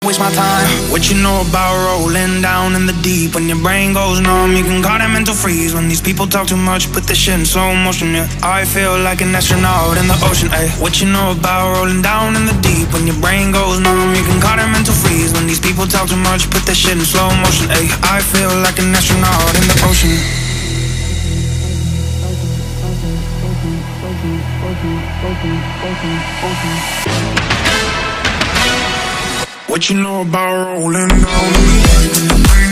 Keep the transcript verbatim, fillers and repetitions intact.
Waste my time. What you know about rolling down in the deep? When your brain goes numb, you can call it mental freeze. When these people talk too much, put this shit in slow motion, yeah. I feel like an astronaut in the ocean, ayy. What you know about rolling down in the deep? When your brain goes numb, you can call it mental freeze. When these people talk too much, put this shit in slow motion, ayy. I feel like an astronaut in the ocean. What you know about rolling down in the deep?